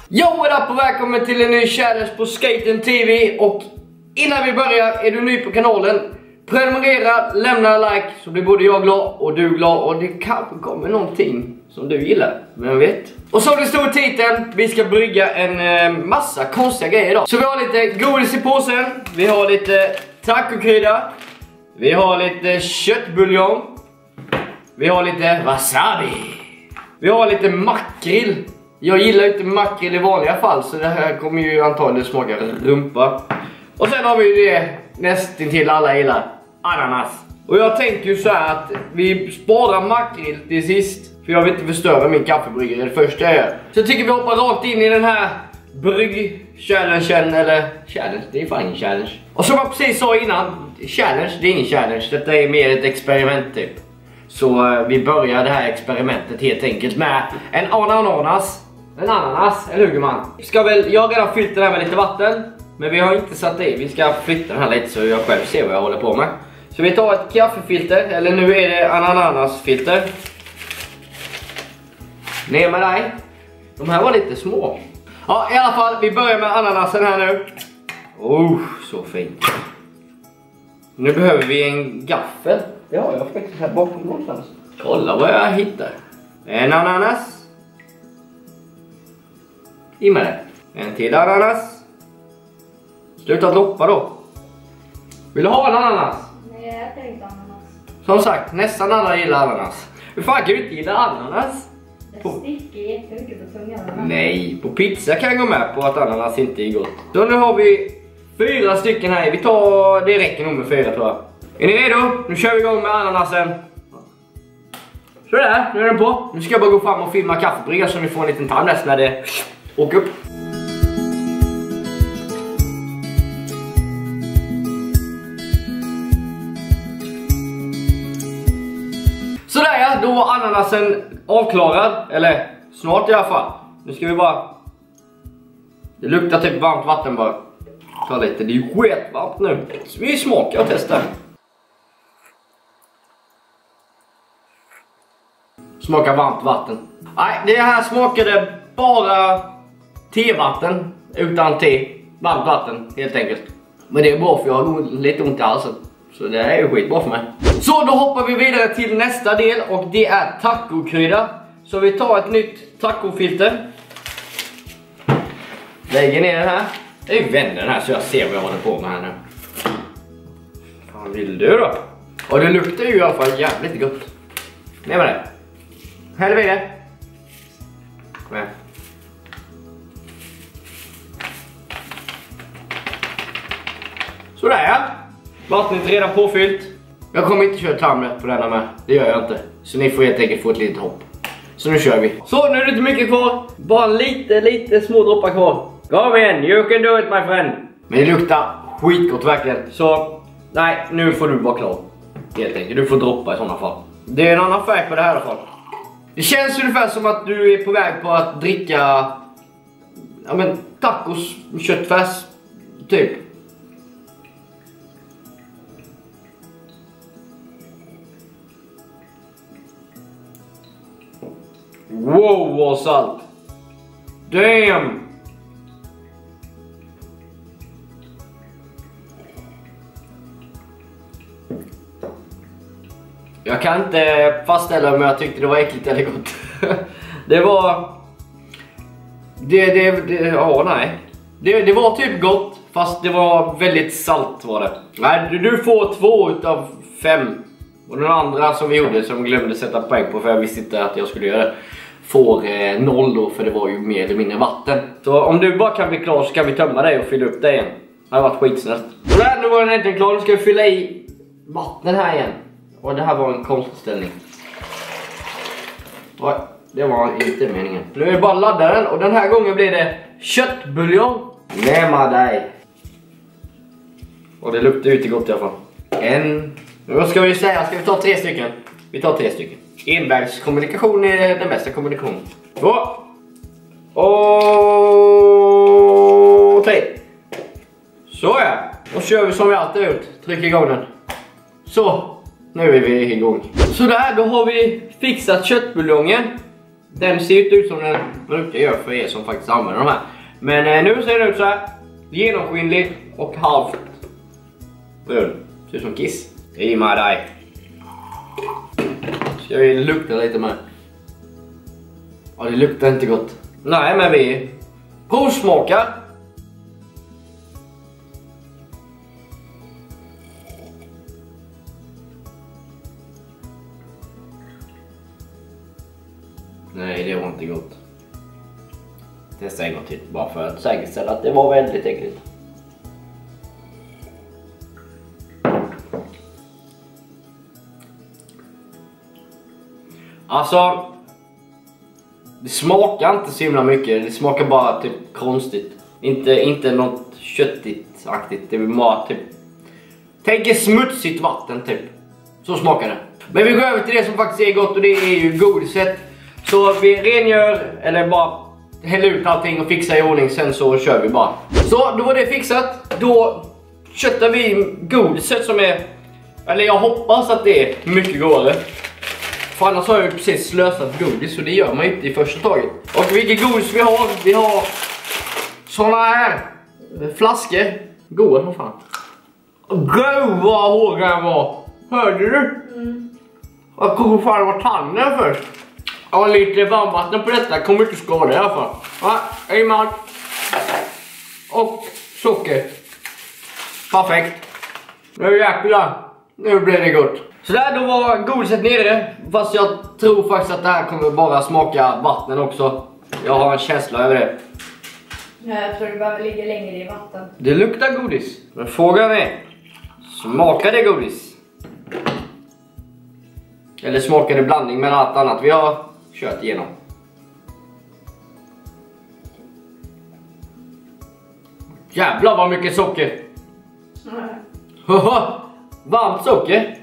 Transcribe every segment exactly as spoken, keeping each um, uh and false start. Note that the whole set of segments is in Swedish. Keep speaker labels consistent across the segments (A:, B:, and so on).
A: Yo, what up och välkommen till en ny challenge på Skaten T V. Och innan vi börjar, är du ny på kanalen, prenumerera, lämna en like så blir både jag glad och du glad. Och det kanske kommer någonting som du gillar, vem vet. Och så det står titeln, vi ska brygga en eh, massa konstiga grejer idag. Så vi har lite godis i påsen, vi har lite tacokrydda, vi har lite köttbuljong, vi har lite wasabi, vi har lite makrill. Jag gillar inte makrill i vanliga fall, så det här kommer ju antagligen smaka rumpa. Och sen har vi ju det nästan till alla gillar, ananas. Och jag tänker ju så här att vi sparar makrill till sist, för jag vill inte förstöra min kaffebryggare det första jag gör. Så jag tycker vi hoppar rakt in i den här brygg-challengen, eller challenge, det är fan ingen challenge. Och som jag precis sa innan, challenge, det är ingen challenge, detta är mer ett experiment typ. Så uh, vi börjar det här experimentet helt enkelt med en ananas. En ananas, eller hur man? Ska väl, jag har redan fyllt den här med lite vatten, men vi har inte satt i. Vi ska flytta den här lite så jag själv ser vad jag håller på med. Så vi tar ett kaffefilter, eller nu är det ananasfilter. Ner med dig. De här var lite små. Ja, i alla fall, vi börjar med ananasen här nu. Oh, så fint. Nu behöver vi en gaffel. Det har jag faktiskt här bakom någonstans. Kolla vad jag hittar. En ananas. I med det. En till ananas. Sluta droppa då. Vill du ha en ananas?
B: Nej, jag äter inte ananas.
A: Som sagt, nästan alla gillar ananas. Hur fan kan du inte gilla ananas?
B: Det sticker jättemycket på tungan.
A: Nej, på pizza kan jag gå med på att ananas inte är gott. Så nu har vi fyra stycken här. Vi tar, det räcker nog med fyra tror jag. Är ni redo? Nu kör vi igång med ananasen. Sådär, nu är den på. Nu ska jag bara gå fram och filma kaffebryggan så ni får en liten tandläs när det åker upp. Sådär ja, då var ananasen avklarad. Eller snart i alla fall. Nu ska vi bara... Det luktar typ varmt vatten bara. Ta lite, det är ju skitvarmt nu. Så vi smakar och testar. Smakar varmt vatten. Nej, det här smakade bara tevatten utan te. Varmt vatten, helt enkelt. Men det är bra för jag har lite ont i halsen. Så det är ju skitbra för mig. Så då hoppar vi vidare till nästa del. Och det är tacokrydda. Så vi tar ett nytt tacofilter. Lägger ner den här. Jag vänder den här så jag ser vad jag håller på med här nu. Vad vill du då? Och det luktar ju i alla fall jävligt gott. Ner med det. Häller vi det. Med. Sådär ja. Vattnet är redan påfyllt. Jag kommer inte köra timer på denna med. Det gör jag inte. Så ni får helt enkelt få ett litet hopp. Så nu kör vi. Så nu är det inte mycket kvar. Bara lite, lite små droppar kvar. Kom igen, you can do it my friend. Men det luktar skitgott verkligen. Så nej, nu får du vara klar. Helt enkelt, du får droppa i sådana fall. Det är en annan färg på det här i alla fall. Det känns ungefär som att du är på väg på att dricka, ja men, tacos, köttfärs, typ. Wow, vad salt. Damn. Jag kan inte fastställa om jag tyckte det var äckligt eller gott. Det var... Det, det, det, ja nej. Det, det var typ gott, fast det var väldigt salt var det. Nej, du, du får två utav fem. Och den andra som vi gjorde, som glömde sätta poäng på för jag visste inte att jag skulle göra det, får eh, noll då, för det var ju mer eller mindre vatten. Så om du bara kan bli klar så kan vi tömma dig och fylla upp dig igen. Det har varit skitsnällt. Så där, nu var den äntligen klar. Nu ska vi fylla i vatten här igen. Och det här var en konstställning. Oj, det var inte meningen. Nu är det bara att ladda den. Och den här gången blir det köttbuljong. Nämma dig. Och det luktar ute gott i alla fall. En. Nu ska vi säga, ska vi ta tre stycken? Vi tar tre stycken. Envägskommunikation är den bästa kommunikationen. Två. Och tre. Så ja. Då kör vi som vi alltid ut. Tryck igång den. Så. Nu är vi igång. Så där, då har vi fixat köttbuljongen. Den ser inte ut som den brukar göra för er som faktiskt använder de här. Men eh, nu ser den ut så här. Genomskinlig och halvt brun. Ser ut som kiss. I med dig. Ska vi lukta lite med. Ja, det luktar inte gott. Nej, men vi provsmakar. Nej, det var inte gott. Testa en gång till bara för att säkerställa att det var väldigt äckligt. Alltså, det smakar inte så himla mycket. Det smakar bara typ konstigt. Inte, inte något köttigt-aktigt. Det är bara typ... Tänk er smutsigt vatten typ. Så smakar det. Men vi går över till det som faktiskt är gott och det är ju godiset. Så vi rengör, eller bara häller ut allting och fixar i ordning. Sen så kör vi bara. Så då var det fixat. Då köttar vi godiset som är... Eller jag hoppas att det är mycket godare. För annars har jag ju precis slösat godis. Så det gör man inte i första taget. Och vilket godis vi har? Vi har såna här flaskor. Goda som fan. Gud vad hård den var. Hörde du? Mm. Jag kommer fan vara tanden först. Ja, lite varmvatten på detta kommer inte skada i alla fall. Ja, i mat. Och socker. Perfekt. Nu jäklar. Nu blir det gott. Så där då var godiset nere. Fast jag tror faktiskt att det här kommer bara smaka vatten också. Jag har en känsla över det.
B: Jag tror det behöver ligga längre i vatten.
A: Det luktar godis. Men frågan är, smakar det godis? Eller smakar det blandning med allt annat vi har kört igenom? Jävlar vad mycket socker. Haha, varmt socker.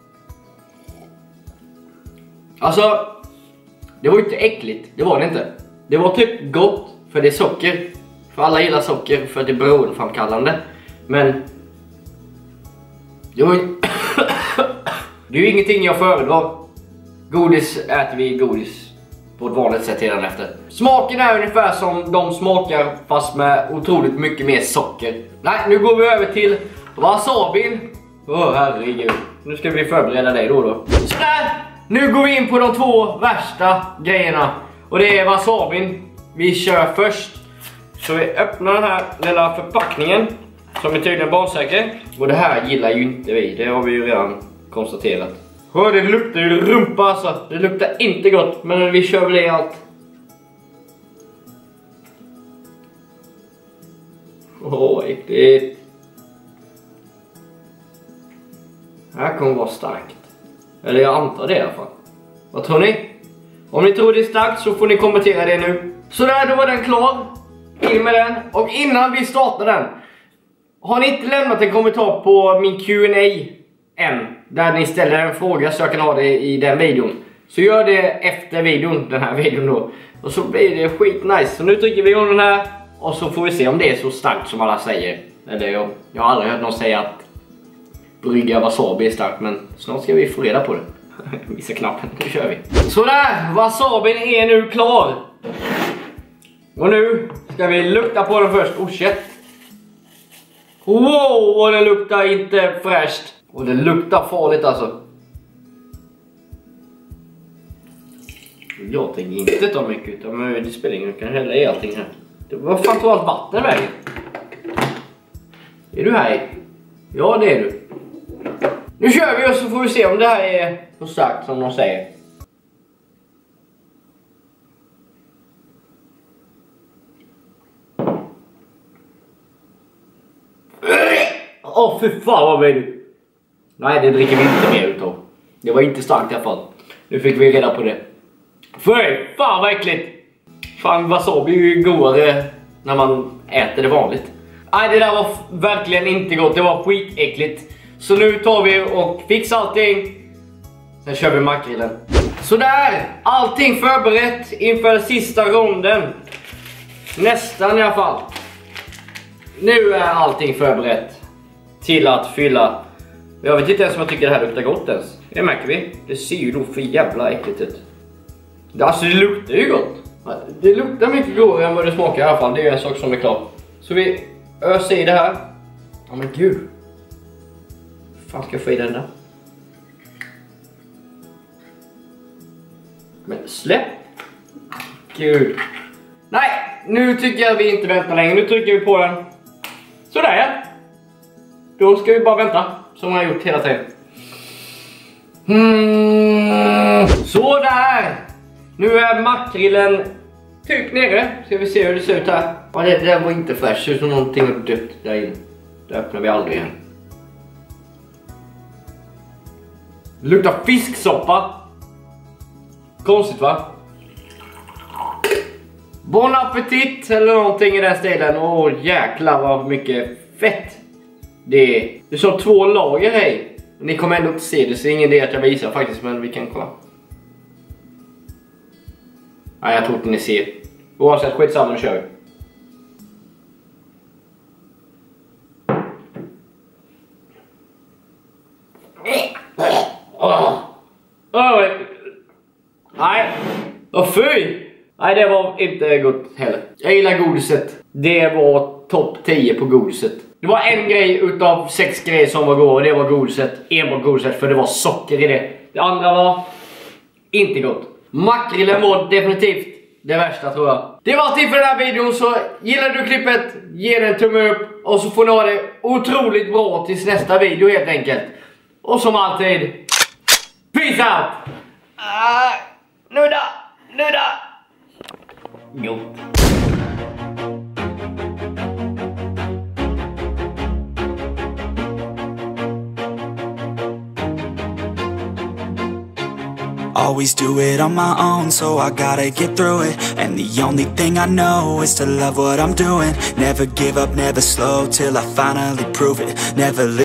A: Alltså, det var inte äckligt, det var det inte. Det var typ gott för det är socker. För alla gillar socker för det är beroendeframkallande. Men det var ju... Det är ju ingenting jag föredrar. Godis äter vi godis på ett vanligt sätt redan efter. Smaken är ungefär som de smakar fast med otroligt mycket mer socker. Nej, nu går vi över till wasabin. Åh oh, herregud. Nu ska vi förbereda dig då då. Sådär, nu går vi in på de två värsta grejerna. Och det är wasabin. Vi kör först. Så vi öppnar den här lilla förpackningen. Som är tydligen barnsäker. Och det här gillar ju inte vi. Det har vi ju redan konstaterat. Hör, det luktar ju rumpa alltså. Det luktar inte gott. Men vi kör väl i allt. Åh, oh, äckligt. Det här kommer vara starkt. Eller jag antar det i alla fall. Vad tror ni? Om ni tror det är starkt så får ni kommentera det nu. Så där, då var den klar. In med den. Och innan vi startar den. Har ni inte lämnat en kommentar på min Q and A än, där ni ställer en fråga så jag kan ha det i den videon, så gör det efter videon, den här videon då. Och så blir det skit nice. Så nu trycker vi om den här. Och så får vi se om det är så starkt som alla säger. Eller jag, jag har aldrig hört någon säga att brygga wasabi är starkt. Men snart ska vi få reda på det. Missa knappen, nu kör vi. Sådär, wasabin är nu klar. Och nu ska vi lukta på den först. Oh shit. Wow, och det luktar inte fräscht. Och det luktar farligt alltså. Jag tänker inte ta mycket utan men det spelar ingen roll. Jag kan hälla i allting här. Vad fan tog allt vatten vägen? Är du här? Ja, det är du. Nu kör vi och så får vi se om det här är så starkt som de säger. Åh, oh, för fan vad blir du? Nej, det dricker vi inte mer utav. Det var inte starkt i alla fall. Nu fick vi reda på det. Fy fan vad äckligt. Fan, wasabi är ju godare när man äter det vanligt. Nej, det där var verkligen inte gott. Det var skitäckligt. Så nu tar vi och fixar allting. Sen kör vi makrillen. Sådär, allting förberett inför sista ronden. Nästan i alla fall. Nu är allting förberett till att fylla. Jag vet inte ens om jag tycker det här luktar gott ens. Det märker vi. Det ser ju då för jävla äckligt ut. Alltså det luktar ju gott. Det luktar mycket godare än vad det smakar i alla fall. Det är en sak som är klar. Så vi öser i det här. Ja men gud. Hur fan ska jag få i den där? Men släpp. Gud. Nej, nu tycker jag vi inte väntar längre. Nu trycker vi på den. Sådär. Då ska vi bara vänta. Som jag har gjort hela tiden. Mm, sådär. Nu är makrillen typ nere. Ska vi se hur det ser ut här. Ja, det där var inte fräscht. Det ser ut som någonting har dött där inne. Det öppnar vi aldrig igen. Det luktar fisksoppa. Konstigt va? Bon appetit eller någonting i den stilen. Åh jäklar vad mycket fett det är. Det är som två lager här. Ni kommer ändå inte se det, så ingen idé att jag visar faktiskt, men vi kan kolla. Nej, jag tror inte ni ser. Oavsett, skitsamma, nu kör vi. Oh. Oh. Nej. Åh fy. Nej, det var inte gott heller. Jag gillar godiset. Det var topp tio på godiset. Det var en grej utav sex grejer som var god, och det var godiset. Enbart godiset, för det var socker i det. Det andra var inte gott. Makrillen var definitivt det värsta, tror jag. Det var allt för den här videon, så gillar du klippet, ge den en tumme upp. Och så får ni ha det otroligt bra tills nästa video helt enkelt. Och som alltid, peace out! Uh, nudda, nudda! Gott.
C: Always do it on my own, so I gotta get through it. And the only thing I know is to love what I'm doing. Never give up, never slow, till I finally prove it. Never live